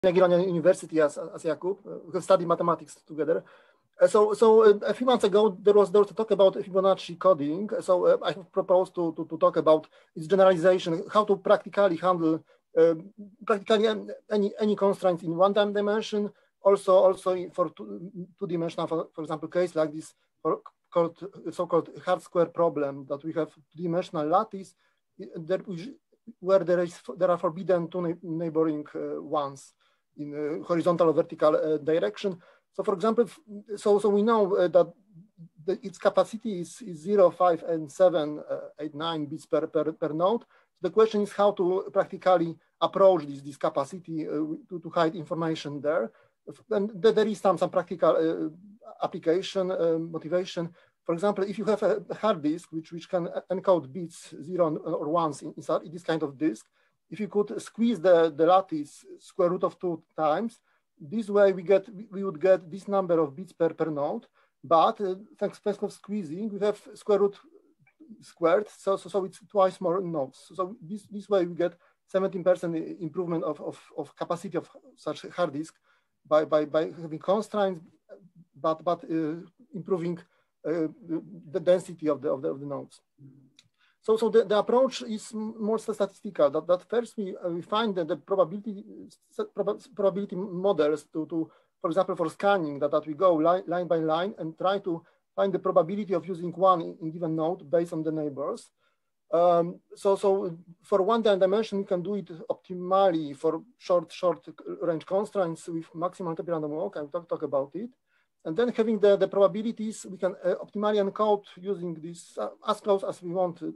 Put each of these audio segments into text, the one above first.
Jagiellonian University as Jakub. We have studied mathematics together. So a few months ago, there was a talk about Fibonacci coding. So I have proposed to talk about its generalization, how to practically handle practically any constraints in one-time dimension. Also for two-dimensional, for example, case like this so-called hard square problem that we have two-dimensional lattice where there are forbidden two neighboring ones in horizontal or vertical direction. So for example, so we know that its capacity is 0, 5, and 7, 8, 9 bits per node. The question is how to practically approach this capacity to hide information there. And there is some practical application motivation. For example, if you have a hard disk which can encode bits 0 or 1s inside this kind of disk, if you could squeeze the lattice square root of 2 times, this way we would get this number of bits per node. But thanks to squeezing, we have square root squared, so it's twice more nodes. So this way we get 17% improvement of capacity of such hard disk by having constraints, but improving the density of the nodes. So the approach is more statistical. That first we find that the probability models to for example, for scanning, that we go line by line and try to find the probability of using one in given node based on the neighbors. So for one dimension, we can do it optimally for short range constraints with maximum entropy random walk. I will talk about it. And then having the probabilities, we can optimally encode using this as close as we want to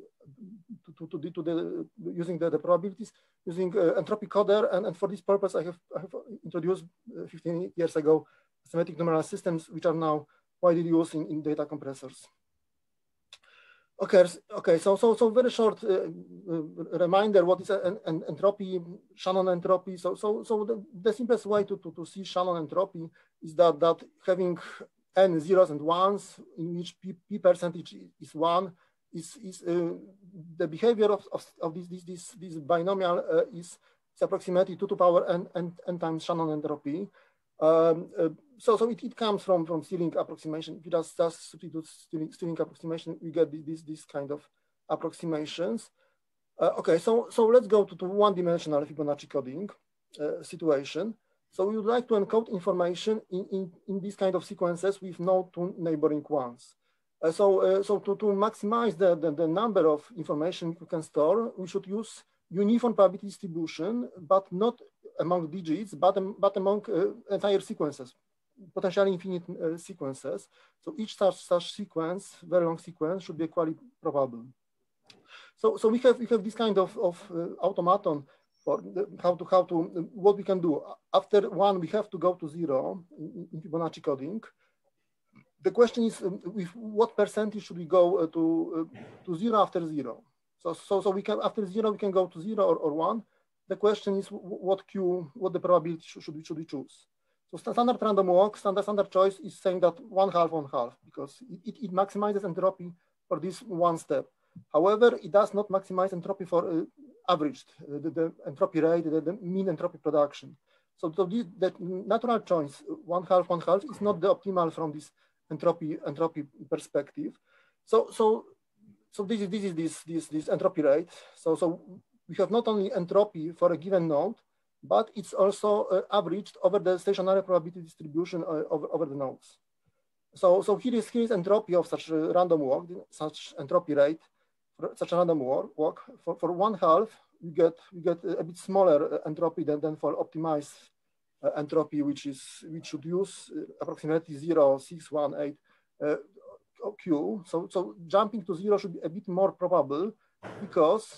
using the probabilities, using entropy coder. And for this purpose, I have introduced 15 years ago symmetric numeral systems, which are now widely used in data compressors. Okay. So very short reminder: what is an entropy, Shannon entropy? So the simplest way to see Shannon entropy is that having n zeros and ones in which p percentage is 1 is the behavior of this binomial is approximately 2 to the power n times Shannon entropy. So it comes from Stirling approximation. If you just substitute Stirling approximation, we get this kind of approximations. Okay, so let's go to one-dimensional Fibonacci coding situation. So we would like to encode information in this kind of sequences with no two neighboring ones. So to maximize the number of information we can store, we should use uniform probability distribution, but not among digits, but among entire sequences, potentially infinite sequences. So each such sequence, very long sequence, should be equally probable. So we have this kind of automaton for what we can do. After 1, we have to go to 0 in Fibonacci coding. The question is, with what percentage should we go to 0 after 0? So we can, after 0, we can go to 0 or 1. The question is what the probability should we choose? So standard random walk, standard choice is saying that 1/2, 1/2, because it maximizes entropy for this one step. However, it does not maximize entropy for averaged, the entropy rate, the mean entropy production. So the natural choice, 1/2, 1/2, is not the optimal from this entropy perspective. So this is this entropy rate. So we have not only entropy for a given node, but it's also averaged over the stationary probability distribution over the nodes. So here is entropy of such a random walk, such entropy rate for such a random walk. For 1/2, we get a bit smaller entropy than for optimized entropy, which should use approximately 0, 6, 1, 8 Q. So jumping to 0 should be a bit more probable because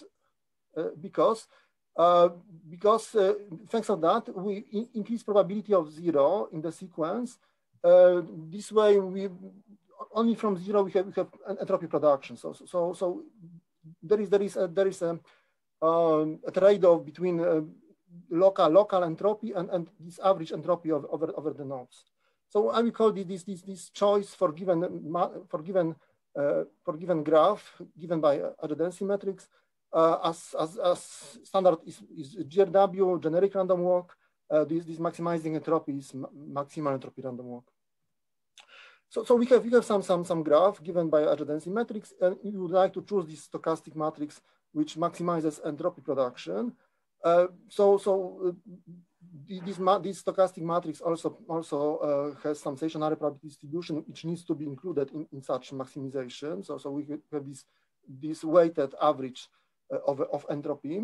thanks to that, we increase probability of 0 in the sequence. This way, only from 0 we have entropy production. So there is a trade-off between local entropy and this average entropy over the nodes. So I will call this choice for given graph given by adjacency matrix as standard is GRW, generic random walk. this maximizing entropy is maximal entropy random walk. So we have some graph given by agent density matrix, and you would like to choose this stochastic matrix which maximizes entropy production. This stochastic matrix also has some stationary probability distribution which needs to be included in such maximization. So we have this weighted average of entropy.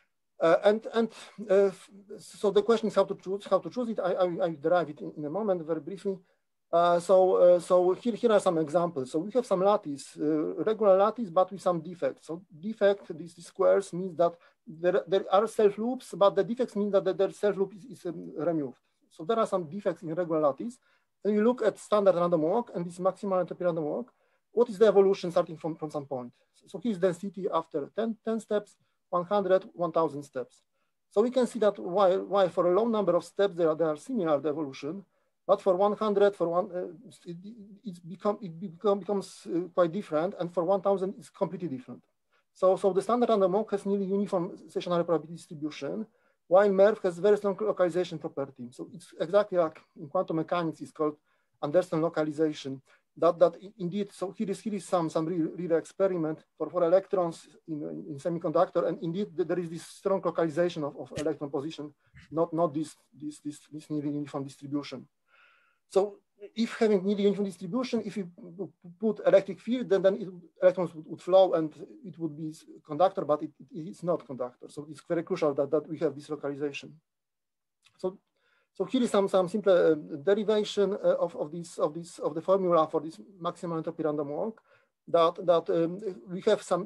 So the question is how to choose it. I derive it in a moment very briefly. So here are some examples. So we have some lattice, regular lattice, but with some defects. So defect, these squares means that there are self loops, but the defects mean that the self loop is removed. So there are some defects in regular lattice. And you look at standard random walk and this maximal entropy random walk. What is the evolution starting from some point? So here's density after 10 steps, 100, 1000 steps. So we can see that while for a low number of steps they are similar, the evolution, but for 100, it becomes quite different, and for 1000 it's completely different. So the standard random walk has nearly uniform stationary probability distribution, while MERV has very strong localization property. So it's exactly like in quantum mechanics, it's called Anderson localization. That indeed, so here is some real experiment for electrons in semiconductor, and indeed there is this strong localization of electron position, not this nearly uniform distribution. So if having nearly uniform distribution, if you put electric field, then electrons would flow and it would be conductor, but it is not conductor. So it's very crucial that we have this localization. So here is some simple derivation of the formula for this maximal entropy random walk. We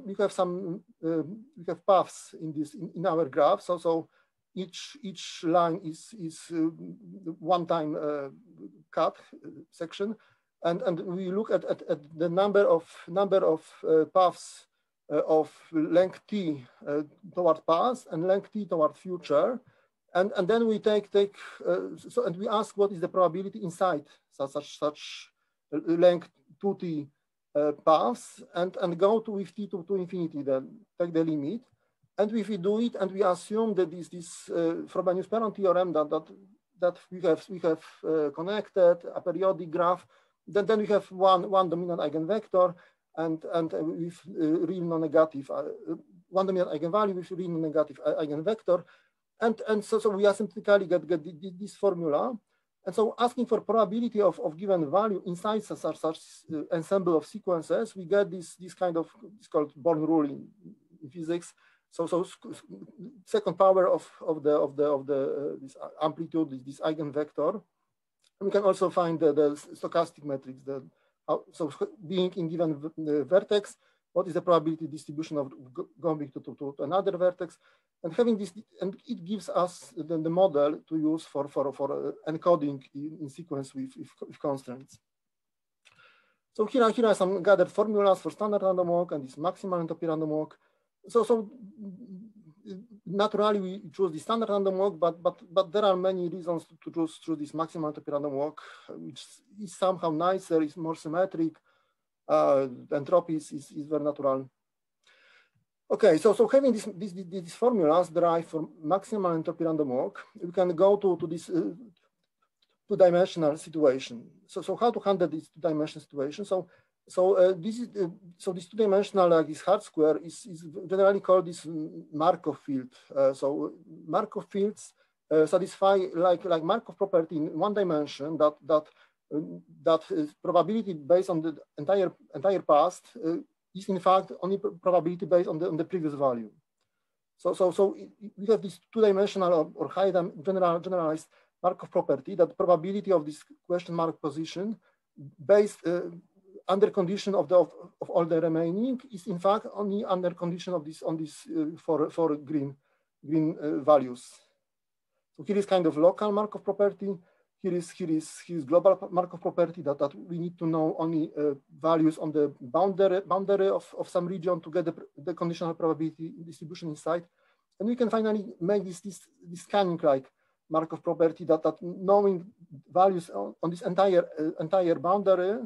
have paths in our graph. So each line is one time cut section, and we look at the number of paths of length t toward past and length t toward future. And then we and we ask what is the probability inside such length 2t paths, and go to with t to infinity, then take the limit. And if we do it and we assume that this Frobenius-Perron theorem that we have connected a periodic graph, then we have one dominant eigenvector and with real non-negative one dominant eigenvalue with real non-negative eigenvector. And so we asymptotically get this formula. And so asking for probability of given value inside such ensemble of sequences, we get this kind of, it's called Born rule in physics. So second power of this amplitude, this eigenvector. And we can also find the stochastic matrix. So being in given vertex, what is the probability distribution of going to another vertex? And having this, and it gives us the model to use for encoding in sequence with constraints. So here are some gathered formulas for standard random walk and this maximal entropy random walk. So naturally we choose the standard random walk, but there are many reasons to choose this maximal entropy random walk, which is somehow nicer, is more symmetric. Entropy is very natural. Okay, so having these formulas derived from maximal entropy random walk, we can go to this two-dimensional situation. So how to handle this two-dimensional situation? This two-dimensional, like this hard square, is generally called this Markov field. So Markov fields satisfy like Markov property in one dimension that probability based on the entire past is in fact only probability based on the previous value. So we have this two-dimensional or high generalized Markov property that probability of this question mark position based under condition of all the remaining is in fact only under condition of this for green values. So here is kind of local Markov property. Here is global Markov property that we need to know only values on the boundary of some region to get the conditional probability distribution inside. And we can finally make this scanning like Markov property that knowing values on this entire boundary,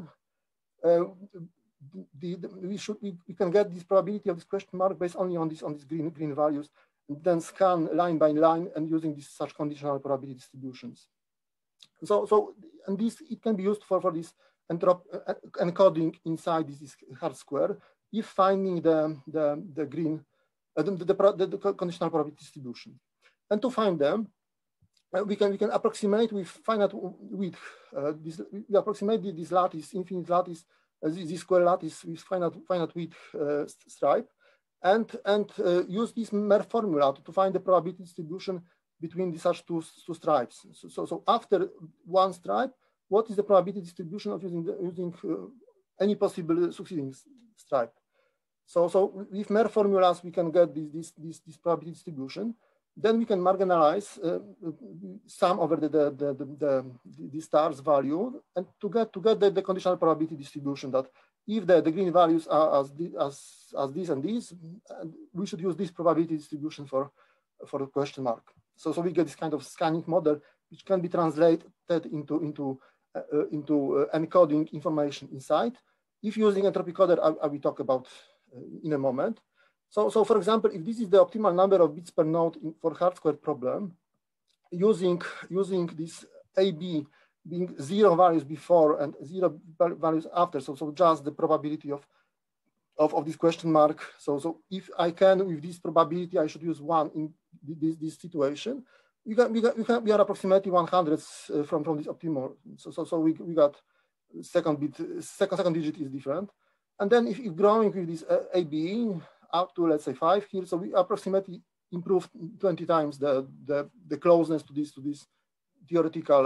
we can get this probability of this question mark based only on these green values. then scan line by line and using these such conditional probability distributions. And this, it can be used for this encoding inside this hard square if finding the green, the conditional probability distribution. And to find them, we can approximate with finite width. We approximate this lattice, infinite lattice, this square lattice with finite width stripe, and use this MER formula to find the probability distribution between such two stripes. So after one stripe, what is the probability distribution of using any possible succeeding stripe? So with MER formulas, we can get this probability distribution. Then we can marginalize sum over the stars value, and to get the conditional probability distribution that if the green values are as this and this, we should use this probability distribution for the question mark. So we get this kind of scanning model, which can be translated into encoding information inside. If using entropy coder, I will talk about in a moment. So for example, if this is the optimal number of bits per node for hard square problem, using this AB being 0 values before and 0 values after, so just the probability of this question mark. So if I can, with this probability, I should use 1 in this situation. We are approximately 100 from this optimal. So we got second digit is different. And then if growing with this AB up to, let's say, 5 here, so we approximately improved 20 times the closeness to this theoretical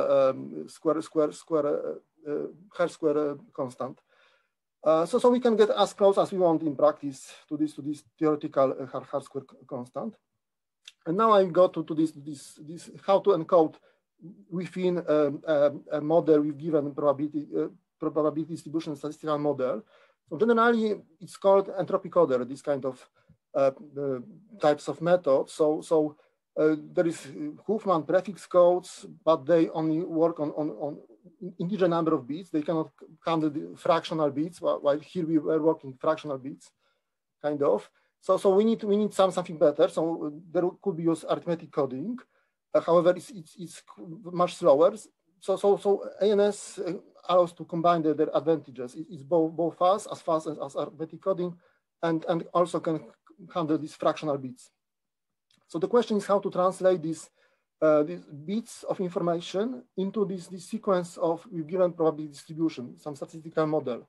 hard square constant. So we can get as close as we want in practice to this theoretical hard square constant. And now I go to this how to encode within a model with given probability distribution statistical model. So generally, it's called entropy coder, this kind of types of methods. So there is Huffman prefix codes, but they only work on integer number of bits. They cannot handle the fractional bits, while here we were working fractional bits, kind of. So we need something better. So there could be used arithmetic coding. However, it's much slower. So ANS allows to combine their advantages. It's both fast as arithmetic coding, and also can handle these fractional bits. So the question is how to translate these bits of information into this sequence of given probability distribution, some statistical model.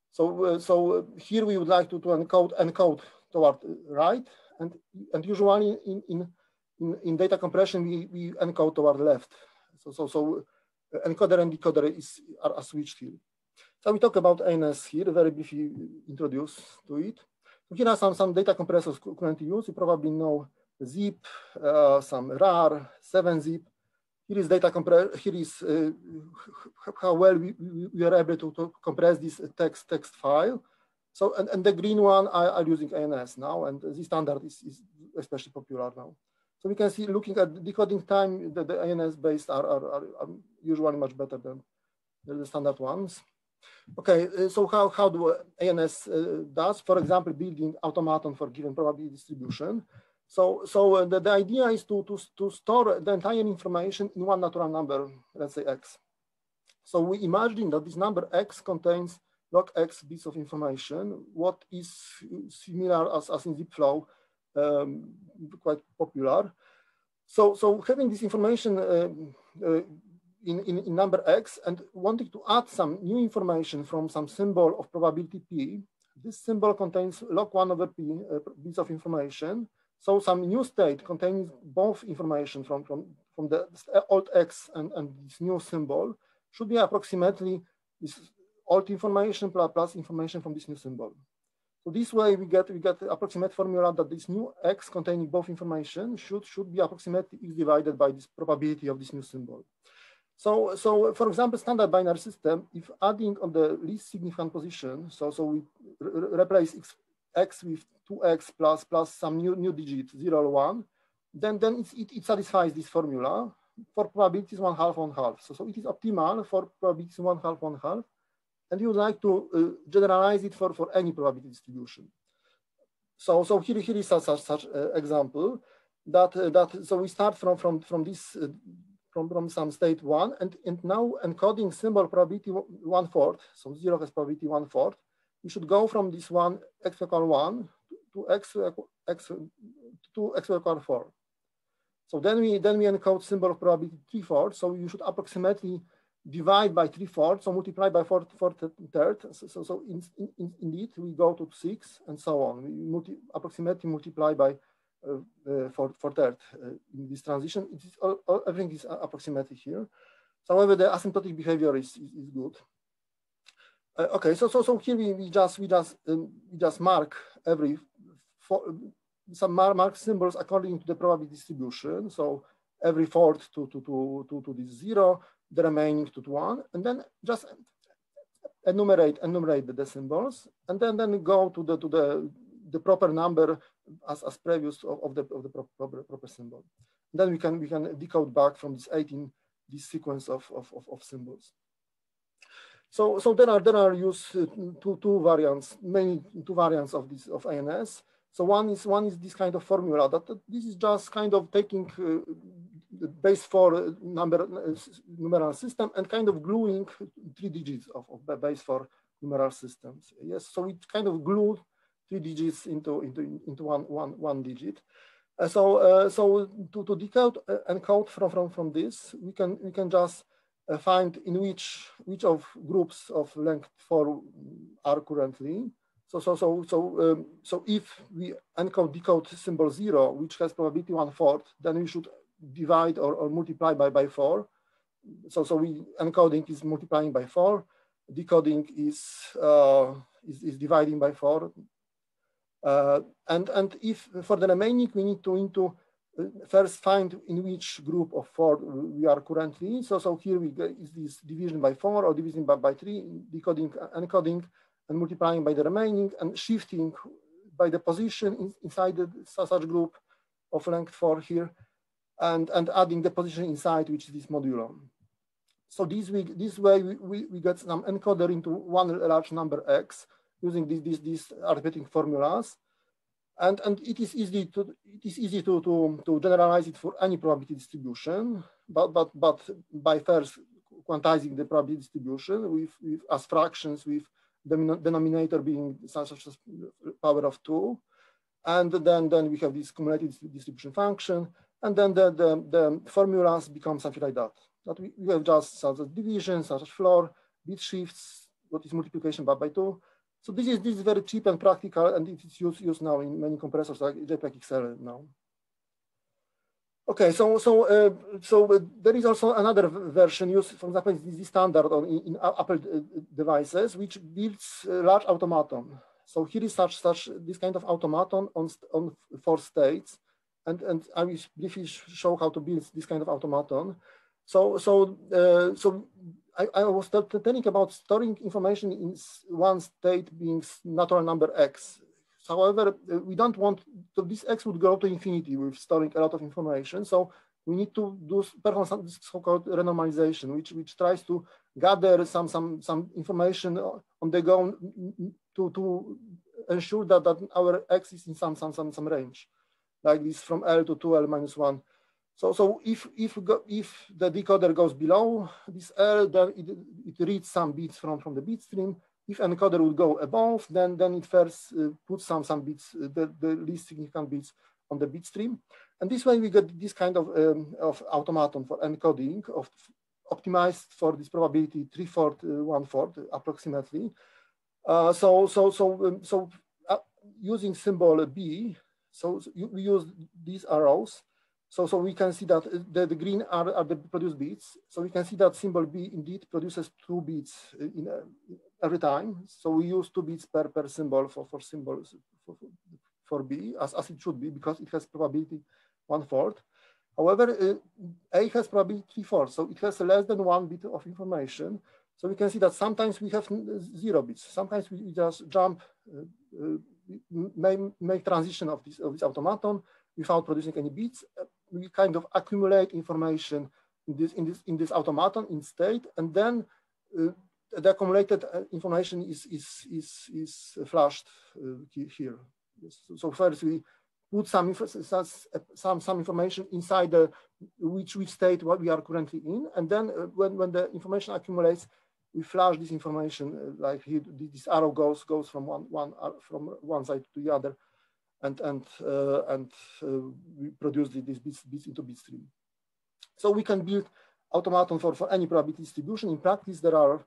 So here we would like to encode toward right, and usually in data compression we encode toward left. So encoder and decoder are switched here. So we talk about ANS here, very briefly introduce to it. So here are some data compressors currently used. You probably know ZIP, some RAR, 7-zip. Here is data compress. Here is how well we are able to compress this text file. So and the green one are using ANS now, and the standard is especially popular now. So we can see, looking at the decoding time, the ANS based are usually much better than the standard ones. Okay, so how do ANS does? For example, building automaton for given probability distribution. So the idea is to store the entire information in one natural number, let's say X. So we imagine that this number X contains log X bits of information, what is similar as in ZipFlow, quite popular. So having this information in number X and wanting to add some new information from some symbol of probability P, this symbol contains log 1 over P bits of information. So some new state containing both information from the old X and this new symbol should be approximately this old information plus information from this new symbol. So this way we get the approximate formula that this new X containing both information should be approximately X divided by this probability of this new symbol. So for example, standard binary system, if adding on the least significant position, so we replace X with 2X plus some new digit 0 or 1, then it satisfies this formula for probabilities 1/2, 1/2. So it is optimal for probabilities 1/2, 1/2. And you would like to generalize it for any probability distribution. So here is such example. so we start from this from some state 1, and now encoding symbol probability 1/4, so 0 has probability 1/4. We should go from this 1 x equal 1 to x equal 4. So then we encode symbol of probability 3/4. So you should approximately divide by 3/4, so multiply by 4/3. So indeed we go to 6 and so on. We approximately multiply by 4/3 in this transition. It is everything is approximately here. So, however, the asymptotic behavior is good. Okay, so here we just mark every mark symbols according to the probability distribution. So every fourth to this 0, the remaining to 1, and then just enumerate the symbols, and then go to the proper number as previous of the proper symbol. And then we can decode back from this 18 this sequence of symbols. So there are used two variants, mainly two variants of this of ANS. So one is this kind of formula that this is just kind of taking the base 4 numeral system and kind of gluing 3 digits of the base 4 numeral systems. Yes, so it kind of glued 3 digits into one digit. So to decode encode from this, we can just find in which of groups of length 4 are currently. So if we decode symbol 0, which has probability 1/4, then we should divide or multiply by 4. So we encoding is multiplying by 4, decoding is dividing by 4. And if for the remaining, we need to first find in which group of 4 we are currently. So here we get is this division by 4 or division by 3, decoding, encoding, and multiplying by the remaining, and shifting by the position inside such group of length 4 here, and adding the position inside, which is this modulo. So this way we get some encoder into one large number x using these arithmetic formulas, and it is easy to generalize it for any probability distribution, but by first quantizing the probability distribution with as fractions, with the denominator being such as power of 2, and then we have this cumulative distribution function, and then the formulas become something like that. That we have just such as division, such as floor, bit shifts, what is multiplication by 2. So this is very cheap and practical, and it is used now in many compressors like JPEG XL now. Okay, so there is also another version used, for example, this standard in Apple devices, which builds large automaton. So here is this kind of automaton on 4 states, and I will briefly show how to build this kind of automaton. So I was telling about storing information in one state being natural number x. However, we don't want, so this x would go to infinity with storing a lot of information. So we need to perform some so-called renormalization, which tries to gather some information on the go to ensure that our x is in some range, like this from L to 2L minus 1. So if the decoder goes below this L, then it reads some bits from the bit stream. If encoder would go above, then it first puts some bits, the least significant bits on the bit stream. And this way we get this kind of automaton for encoding optimized for this probability 3/4, 1/4 approximately. Using symbol B, we use these arrows. So we can see that the green are the produced bits. So we can see that symbol B indeed produces 2 bits every time. So we use 2 bits per symbol for symbols for B, as it should be, because it has probability 1/4. However, A has probability 3/4, so it has less than 1 bit of information. So we can see that sometimes we have 0 bits. Sometimes we just jump, make transition of this automaton without producing any bits. We kind of accumulate information in this automaton in state, and then the accumulated information is flashed here. So first we put some information inside the which state what we are currently in, and then when the information accumulates, we flash this information like here, this arrow goes from one side to the other, and we produce these bits into bitstream. So we can build automaton for any probability distribution. In practice, there are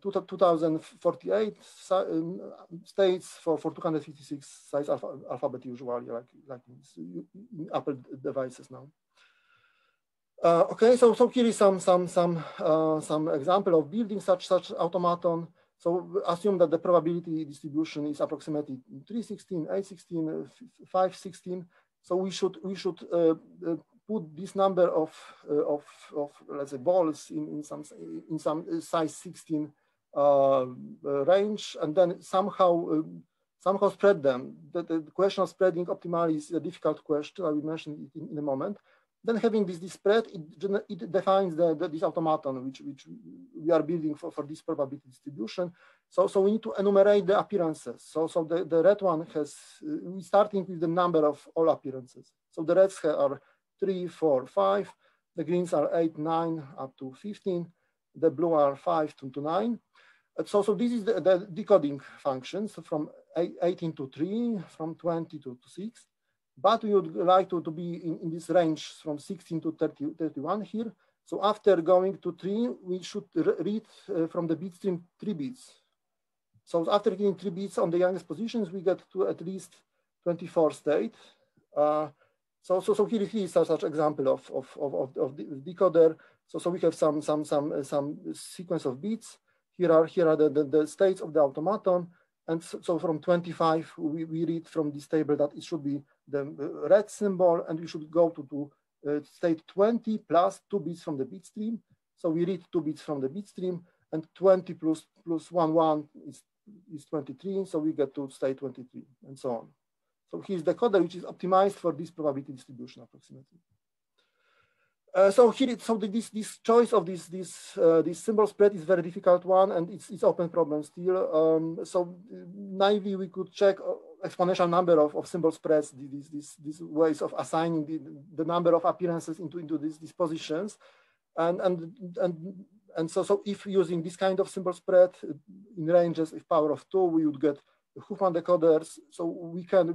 2048 states for 256 size alphabet usually, like in Apple devices now. Okay, so here is some example of building such automaton. So assume that the probability distribution is approximately 316, 816, 516. So we should put this number of let's say balls in some size 16 range, and then somehow spread them. The question of spreading optimally is a difficult question. I will mention it in a moment. Then having this spread, it defines this automaton which we are building for this probability distribution. So we need to enumerate the appearances. So the red one has, we starting with the number of all appearances. So the reds are 3, 4, 5. The greens are 8, 9 up to 15. The blue are 5 to 9. So this is the decoding functions from 18 to 3, from 20 to 6. But we would like to be in this range from 16 to 31 here. So after going to 3, we should read from the bitstream 3 bits. So after getting 3 bits on the youngest positions, we get to at least 24 state. So here is such example of the decoder. So we have some sequence of bits. Here are the states of the automaton. And so from 25, we read from this table that it should be the red symbol, and we should go to state 20 plus 2 bits from the bitstream. So we read 2 bits from the bitstream, and 20 plus 1 is 23. So we get to state 23, and so on. So here's the decoder which is optimized for this probability distribution approximately. So this choice of this symbol spread is very difficult one, and it's open problem still. So naively we could check exponential number of symbol spreads, these ways of assigning the number of appearances into these positions, and so if using this kind of symbol spread in ranges of power of 2, we would get the Huffman decoders. So we can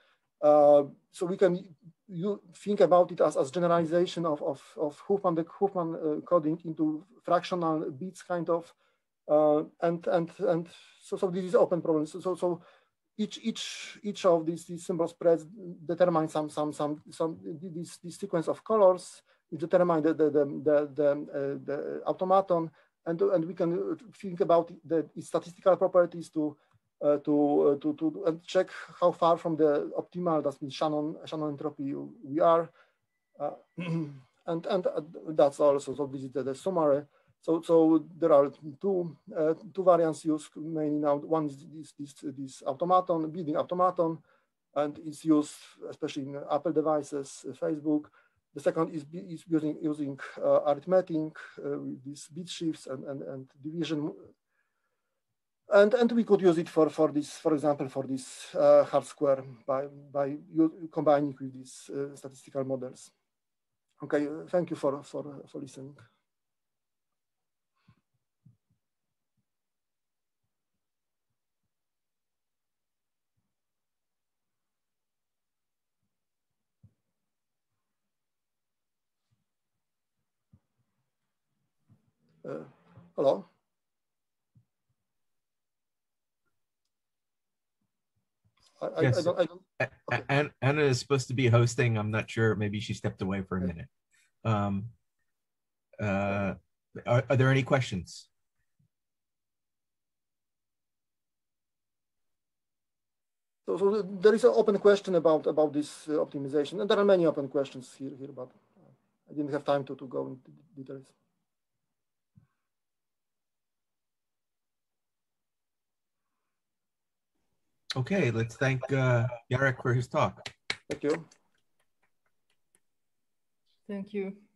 you think about it as generalization of Huffman coding into fractional bits kind of, and so this is open problem. So each of these symbol spreads determine this sequence of colors, which determine the automaton, and we can think about the statistical properties to check how far from the optimal, that means Shannon entropy, we are, and that's also, so this is the summary. So there are two variants used mainly now. One is this automaton, building automaton, and it's used especially in Apple devices, Facebook. The second is using arithmetic with these bit shifts and division. And we could use it for this, for example, for this hard square by combining with these statistical models. Okay, thank you for listening. Hello. Yes. I don't. Okay. Anna is supposed to be hosting. I'm not sure. Maybe she stepped away for a minute. Are there any questions? So there is an open question about this optimization, and there are many open questions here, but I didn't have time to go into details. Okay, let's thank Jarek for his talk. Thank you. Thank you.